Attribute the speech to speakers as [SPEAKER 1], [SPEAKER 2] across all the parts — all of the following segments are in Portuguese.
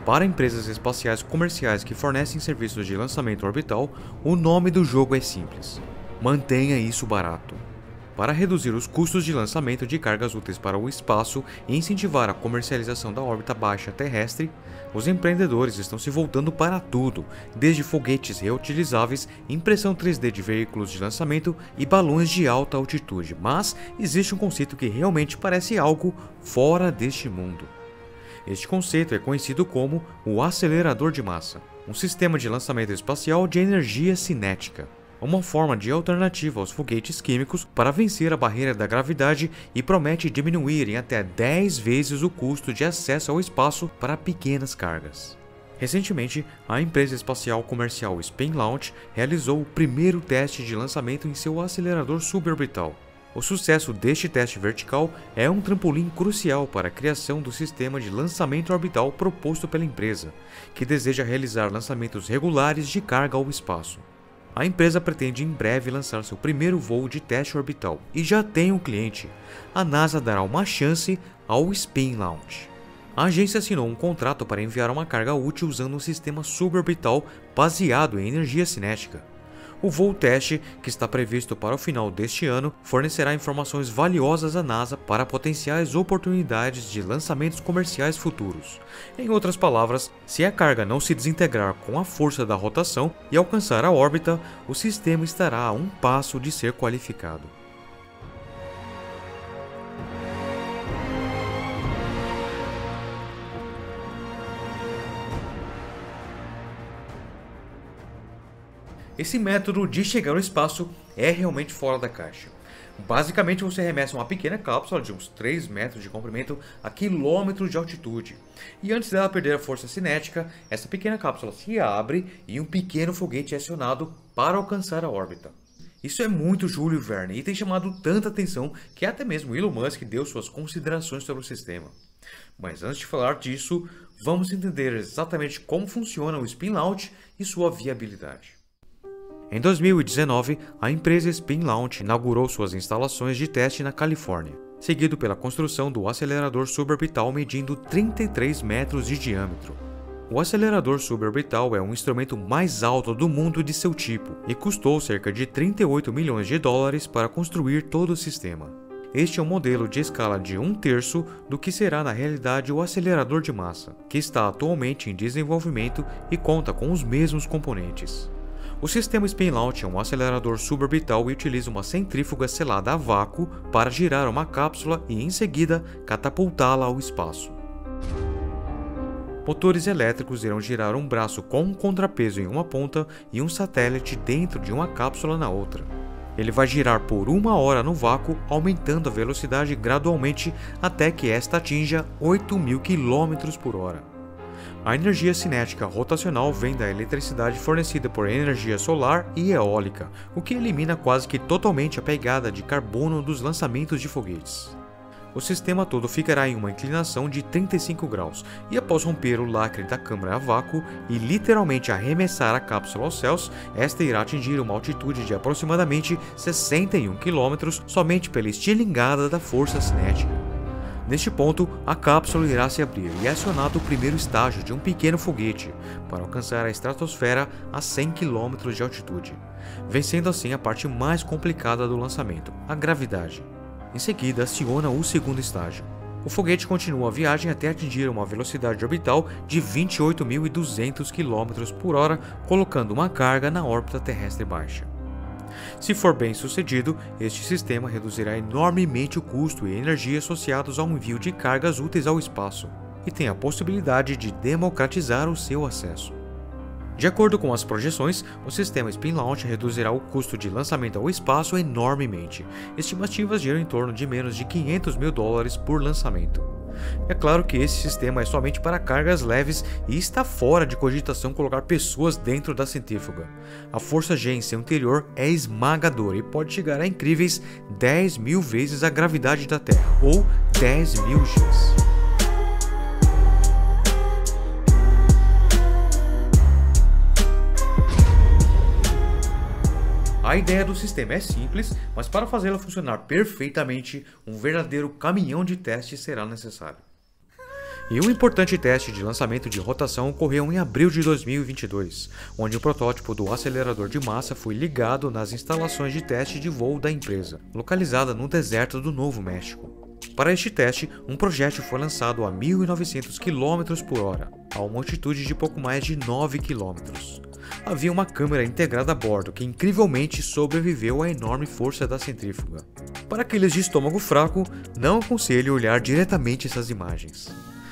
[SPEAKER 1] Para empresas espaciais comerciais que fornecem serviços de lançamento orbital, o nome do jogo é simples: mantenha isso barato. Para reduzir os custos de lançamento de cargas úteis para o espaço e incentivar a comercialização da órbita baixa terrestre, os empreendedores estão se voltando para tudo, desde foguetes reutilizáveis, impressão 3D de veículos de lançamento e balões de alta altitude. Mas existe um conceito que realmente parece algo fora deste mundo. Este conceito é conhecido como o acelerador de massa, um sistema de lançamento espacial de energia cinética. Uma forma de alternativa aos foguetes químicos para vencer a barreira da gravidade e promete diminuir em até 10 vezes o custo de acesso ao espaço para pequenas cargas. Recentemente, a empresa espacial comercial Spin Launch realizou o primeiro teste de lançamento em seu acelerador suborbital. O sucesso deste teste vertical é um trampolim crucial para a criação do sistema de lançamento orbital proposto pela empresa, que deseja realizar lançamentos regulares de carga ao espaço. A empresa pretende em breve lançar seu primeiro voo de teste orbital e já tem um cliente. A NASA dará uma chance ao Spin Launch. A agência assinou um contrato para enviar uma carga útil usando um sistema suborbital baseado em energia cinética. O voo teste, que está previsto para o final deste ano, fornecerá informações valiosas à NASA para potenciais oportunidades de lançamentos comerciais futuros. Em outras palavras, se a carga não se desintegrar com a força da rotação e alcançar a órbita, o sistema estará a um passo de ser qualificado. Esse método de chegar ao espaço é realmente fora da caixa. Basicamente, você remessa uma pequena cápsula de uns 3 metros de comprimento a quilômetros de altitude. E antes dela perder a força cinética, essa pequena cápsula se abre e um pequeno foguete é acionado para alcançar a órbita. Isso é muito Júlio Verne e tem chamado tanta atenção que até mesmo Elon Musk deu suas considerações sobre o sistema. Mas antes de falar disso, vamos entender exatamente como funciona o Spin Launch e sua viabilidade. Em 2019, a empresa Spin Launch inaugurou suas instalações de teste na Califórnia, seguido pela construção do acelerador suborbital medindo 33 metros de diâmetro. O acelerador suborbital é o instrumento mais alto do mundo de seu tipo e custou cerca de 38 milhões de dólares para construir todo o sistema. Este é um modelo de escala de 1/3 do que será na realidade o acelerador de massa, que está atualmente em desenvolvimento e conta com os mesmos componentes. O sistema Spin Launch é um acelerador suborbital e utiliza uma centrífuga selada a vácuo para girar uma cápsula e, em seguida, catapultá-la ao espaço. Motores elétricos irão girar um braço com um contrapeso em uma ponta e um satélite dentro de uma cápsula na outra. Ele vai girar por 1 hora no vácuo, aumentando a velocidade gradualmente até que esta atinja 8.000 km/h. A energia cinética rotacional vem da eletricidade fornecida por energia solar e eólica, o que elimina quase que totalmente a pegada de carbono dos lançamentos de foguetes. O sistema todo ficará em uma inclinação de 35 graus e, após romper o lacre da câmara a vácuo e literalmente arremessar a cápsula aos céus, esta irá atingir uma altitude de aproximadamente 61 km somente pela estilingada da força cinética. Neste ponto, a cápsula irá se abrir e é acionado o primeiro estágio de um pequeno foguete para alcançar a estratosfera a 100 km de altitude, vencendo assim a parte mais complicada do lançamento, a gravidade. Em seguida, aciona o segundo estágio. O foguete continua a viagem até atingir uma velocidade orbital de 28.200 km/h, colocando uma carga na órbita terrestre baixa. Se for bem sucedido, este sistema reduzirá enormemente o custo e energia associados ao envio de cargas úteis ao espaço, e tem a possibilidade de democratizar o seu acesso. De acordo com as projeções, o sistema Spin Launch reduzirá o custo de lançamento ao espaço enormemente. Estimativas giram em torno de menos de 500 mil dólares por lançamento. É claro que esse sistema é somente para cargas leves e está fora de cogitação colocar pessoas dentro da centrífuga. A força G em seu interior é esmagadora e pode chegar a incríveis 10.000 vezes a gravidade da Terra, ou 10.000 Gs. A ideia do sistema é simples, mas para fazê-la funcionar perfeitamente, um verdadeiro caminhão de teste será necessário. E um importante teste de lançamento de rotação ocorreu em abril de 2022, onde o protótipo do acelerador de massa foi ligado nas instalações de teste de voo da empresa, localizada no deserto do Novo México. Para este teste, um projétil foi lançado a 1.900 km/h, a uma altitude de pouco mais de 9 km. Havia uma câmera integrada a bordo que incrivelmente sobreviveu à enorme força da centrífuga. Para aqueles de estômago fraco, não aconselho olhar diretamente essas imagens.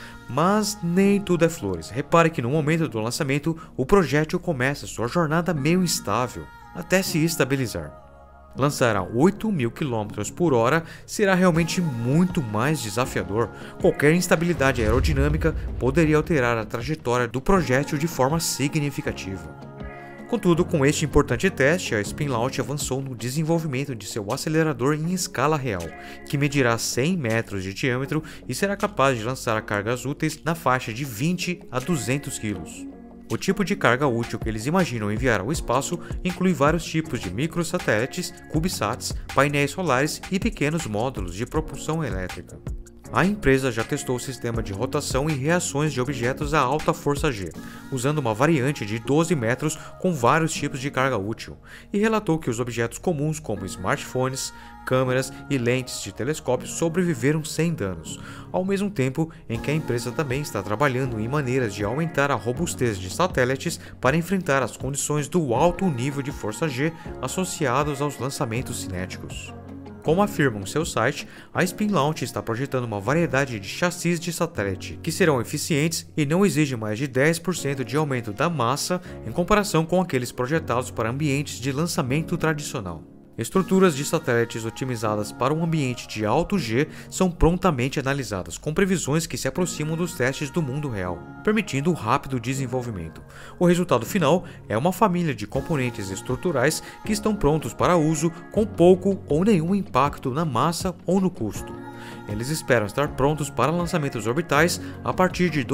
[SPEAKER 1] Mas nem tudo é flores. Repare que no momento do lançamento, o projétil começa sua jornada meio instável, até se estabilizar. Lançar a 8.000 km/h será realmente muito mais desafiador. Qualquer instabilidade aerodinâmica poderia alterar a trajetória do projétil de forma significativa. Contudo, com este importante teste, a Spinlaunch avançou no desenvolvimento de seu acelerador em escala real, que medirá 100 metros de diâmetro e será capaz de lançar cargas úteis na faixa de 20 a 200 kg. O tipo de carga útil que eles imaginam enviar ao espaço inclui vários tipos de microsatélites, CubeSats, painéis solares e pequenos módulos de propulsão elétrica. A empresa já testou o sistema de rotação e reações de objetos a alta força G, usando uma variante de 12 metros com vários tipos de carga útil, e relatou que os objetos comuns como smartphones, câmeras e lentes de telescópio sobreviveram sem danos, ao mesmo tempo em que a empresa também está trabalhando em maneiras de aumentar a robustez de satélites para enfrentar as condições do alto nível de força G associados aos lançamentos cinéticos. Como afirma em seu site, a Spinlaunch está projetando uma variedade de chassis de satélite que serão eficientes e não exigem mais de 10% de aumento da massa em comparação com aqueles projetados para ambientes de lançamento tradicional. Estruturas de satélites otimizadas para um ambiente de alto G são prontamente analisadas, com previsões que se aproximam dos testes do mundo real, permitindo um rápido desenvolvimento. O resultado final é uma família de componentes estruturais que estão prontos para uso com pouco ou nenhum impacto na massa ou no custo. Eles esperam estar prontos para lançamentos orbitais a partir de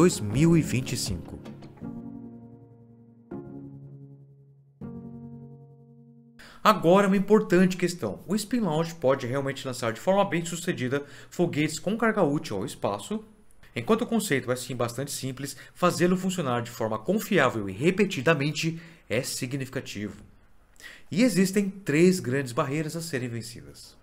[SPEAKER 1] 2025. Agora, uma importante questão: o Spinlaunch pode realmente lançar de forma bem sucedida foguetes com carga útil ao espaço? Enquanto o conceito é sim bastante simples, fazê-lo funcionar de forma confiável e repetidamente é significativo. E existem 3 grandes barreiras a serem vencidas.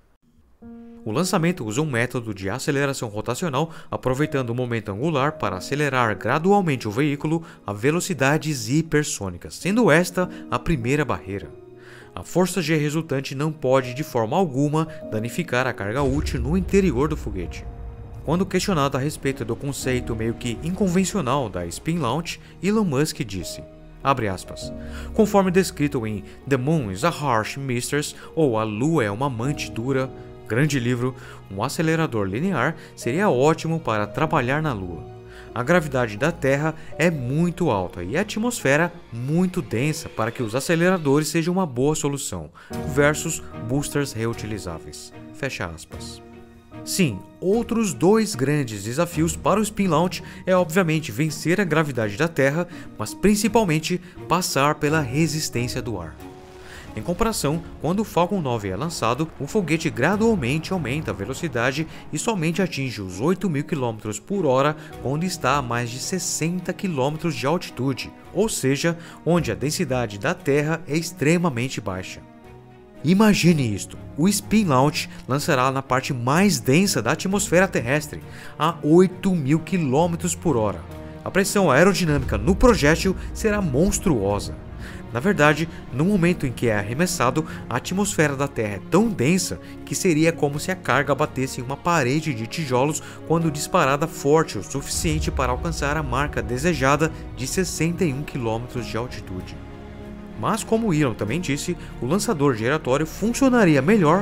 [SPEAKER 1] O lançamento usa um método de aceleração rotacional, aproveitando o momento angular para acelerar gradualmente o veículo a velocidades hipersônicas, sendo esta a primeira barreira. A força G resultante não pode de forma alguma danificar a carga útil no interior do foguete. Quando questionado a respeito do conceito meio que inconvencional da Spinlaunch, Elon Musk disse, abre aspas, conforme descrito em The Moon is a Harsh Mistress ou A Lua é uma amante dura, grande livro, um acelerador linear seria ótimo para trabalhar na Lua. A gravidade da Terra é muito alta e a atmosfera muito densa para que os aceleradores sejam uma boa solução, versus boosters reutilizáveis. Fecha aspas. Sim, outros 2 grandes desafios para o Spinlaunch é obviamente vencer a gravidade da Terra, mas principalmente passar pela resistência do ar. Em comparação, quando o Falcon 9 é lançado, o foguete gradualmente aumenta a velocidade e somente atinge os 8.000 km/h quando está a mais de 60 km de altitude, ou seja, onde a densidade da Terra é extremamente baixa. Imagine isto, o Spinlaunch lançará na parte mais densa da atmosfera terrestre, a 8.000 km/h. A pressão aerodinâmica no projétil será monstruosa. Na verdade, no momento em que é arremessado, a atmosfera da Terra é tão densa que seria como se a carga batesse em uma parede de tijolos quando disparada forte o suficiente para alcançar a marca desejada de 61 km de altitude. Mas como Elon também disse, o lançador giratório funcionaria melhor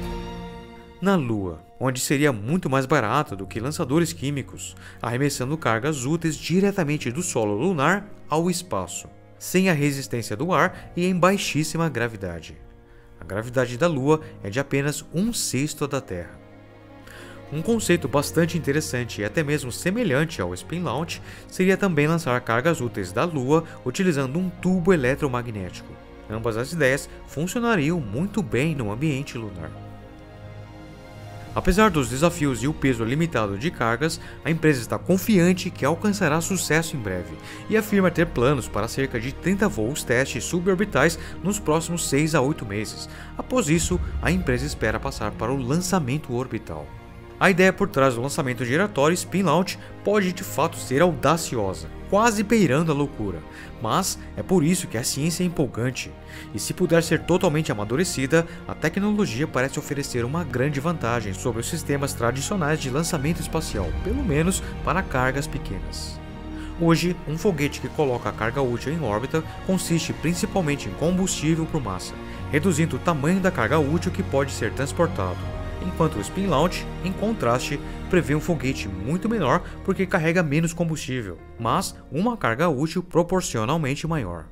[SPEAKER 1] na Lua, onde seria muito mais barato do que lançadores químicos, arremessando cargas úteis diretamente do solo lunar ao espaço, sem a resistência do ar e em baixíssima gravidade. A gravidade da Lua é de apenas 1/6 da Terra. Um conceito bastante interessante e até mesmo semelhante ao Spinlaunch seria também lançar cargas úteis da Lua utilizando um tubo eletromagnético. Ambas as ideias funcionariam muito bem no ambiente lunar. Apesar dos desafios e o peso limitado de cargas, a empresa está confiante que alcançará sucesso em breve e afirma ter planos para cerca de 30 voos testes suborbitais nos próximos 6 a 8 meses. Após isso, a empresa espera passar para o lançamento orbital. A ideia por trás do lançamento giratório Spin Launch pode de fato ser audaciosa, quase beirando a loucura, mas é por isso que a ciência é empolgante, e se puder ser totalmente amadurecida, a tecnologia parece oferecer uma grande vantagem sobre os sistemas tradicionais de lançamento espacial, pelo menos para cargas pequenas. Hoje, um foguete que coloca a carga útil em órbita consiste principalmente em combustível por massa, reduzindo o tamanho da carga útil que pode ser transportado. Enquanto o Spin Launch, em contraste, prevê um foguete muito menor porque carrega menos combustível, mas uma carga útil proporcionalmente maior.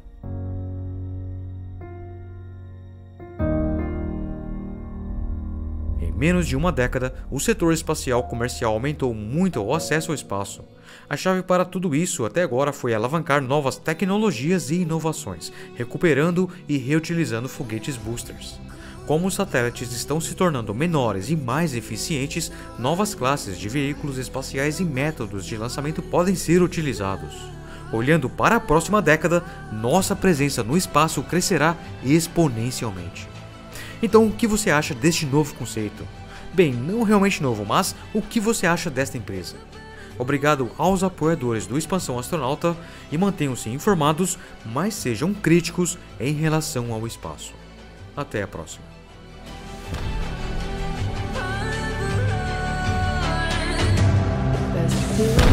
[SPEAKER 1] Em menos de uma década, o setor espacial comercial aumentou muito o acesso ao espaço. A chave para tudo isso até agora foi alavancar novas tecnologias e inovações, recuperando e reutilizando foguetes boosters. Como os satélites estão se tornando menores e mais eficientes, novas classes de veículos espaciais e métodos de lançamento podem ser utilizados. Olhando para a próxima década, nossa presença no espaço crescerá exponencialmente. Então, o que você acha deste novo conceito? Bem, não realmente novo, mas o que você acha desta empresa? Obrigado aos apoiadores do Expansão Astronauta e mantenham-se informados, mas sejam críticos em relação ao espaço. Até a próxima.
[SPEAKER 2] Best